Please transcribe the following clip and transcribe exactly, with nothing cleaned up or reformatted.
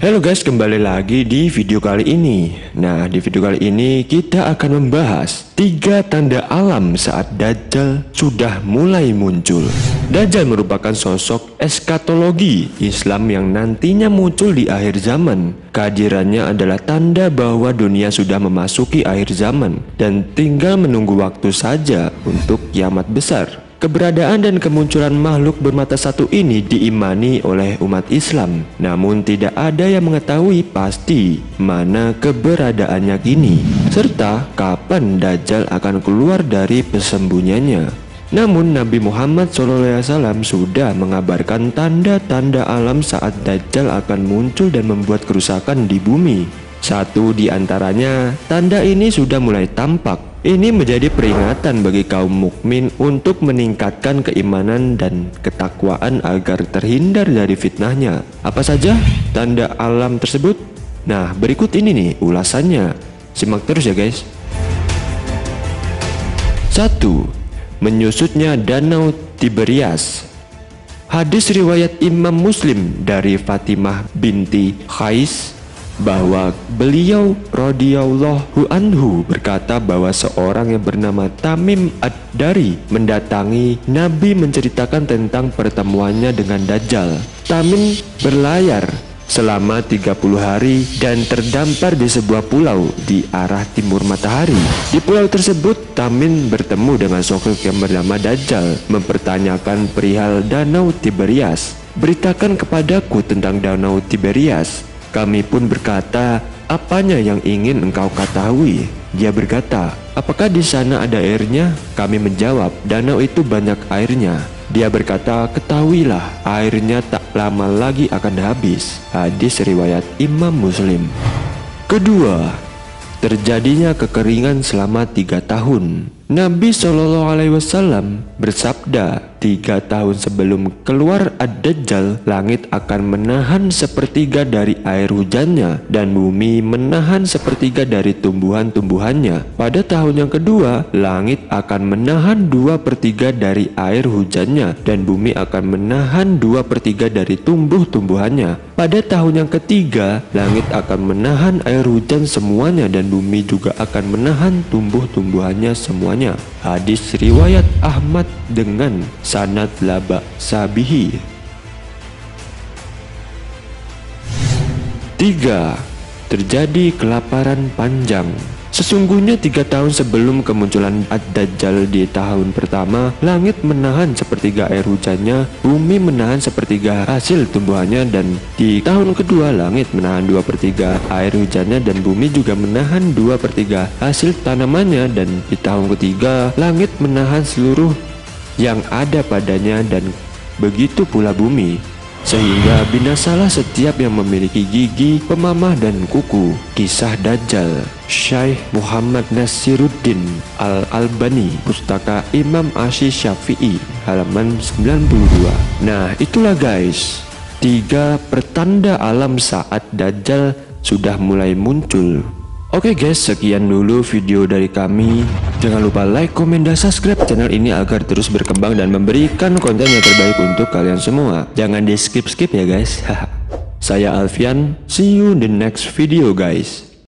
Halo guys, kembali lagi di video kali ini. Nah, di video kali ini kita akan membahas tiga tanda alam saat Dajjal sudah mulai muncul. Dajjal merupakan sosok eskatologi Islam yang nantinya muncul di akhir zaman. Kehadirannya adalah tanda bahwa dunia sudah memasuki akhir zaman dan tinggal menunggu waktu saja untuk kiamat besar. Keberadaan dan kemunculan makhluk bermata satu ini diimani oleh umat Islam. Namun tidak ada yang mengetahui pasti mana keberadaannya kini, serta kapan Dajjal akan keluar dari persembunyiannya. Namun Nabi Muhammad shallallahu alaihi wasallam sudah mengabarkan tanda-tanda alam saat Dajjal akan muncul dan membuat kerusakan di bumi. Satu di antaranya, tanda ini sudah mulai tampak. Ini menjadi peringatan bagi kaum mukmin untuk meningkatkan keimanan dan ketakwaan agar terhindar dari fitnahnya. Apa saja tanda alam tersebut? Nah, berikut ini nih ulasannya. Simak terus ya guys. Satu. Menyusutnya Danau Tiberias. Hadis riwayat Imam Muslim dari Fatimah binti Qais bahwa beliau radhiyallahu anhu berkata bahwa seorang yang bernama Tamim Ad-Dari mendatangi Nabi menceritakan tentang pertemuannya dengan Dajjal. Tamim berlayar selama tiga puluh hari dan terdampar di sebuah pulau di arah timur matahari. Di pulau tersebut Tamim bertemu dengan sosok yang bernama Dajjal, mempertanyakan perihal Danau Tiberias. Beritakan kepadaku tentang Danau Tiberias. Kami pun berkata, apanya yang ingin engkau ketahui? Dia berkata, apakah di sana ada airnya? Kami menjawab, danau itu banyak airnya. Dia berkata, ketahuilah, airnya tak lama lagi akan habis. Hadis riwayat Imam Muslim. Kedua, terjadinya kekeringan selama tiga tahun. Nabi shallallahu alaihi wasallam bersabda, tiga tahun sebelum keluar Ad-Dajjal, langit akan menahan sepertiga dari air hujannya dan bumi menahan sepertiga dari tumbuhan-tumbuhannya. Pada tahun yang kedua, langit akan menahan dua per tiga dari air hujannya dan bumi akan menahan dua per tiga dari tumbuh-tumbuhannya. Pada tahun yang ketiga, langit akan menahan air hujan semuanya dan bumi juga akan menahan tumbuh-tumbuhannya semuanya. Hadis riwayat Ahmad dengan sanad laba sabihi. Tiga. Terjadi kelaparan panjang. Sesungguhnya tiga tahun sebelum kemunculan Ad-Dajjal di tahun pertama, langit menahan sepertiga air hujannya, bumi menahan sepertiga hasil tumbuhannya, dan di tahun kedua langit menahan dua per tiga air hujannya dan bumi juga menahan dua per tiga hasil tanamannya, dan di tahun ketiga langit menahan seluruh yang ada padanya dan begitu pula bumi. Sehingga binasalah setiap yang memiliki gigi, pemamah dan kuku. Kisah Dajjal. Syekh Muhammad Nasiruddin Al-Albani, Pustaka Imam Asy Syafi'i, halaman sembilan puluh dua. Nah, itulah guys, tiga pertanda alam saat Dajjal sudah mulai muncul. Oke guys, sekian dulu video dari kami. Jangan lupa like, komen, dan subscribe channel ini agar terus berkembang dan memberikan konten yang terbaik untuk kalian semua. Jangan di skip-skip ya guys. Saya Alfian, see you in the next video guys.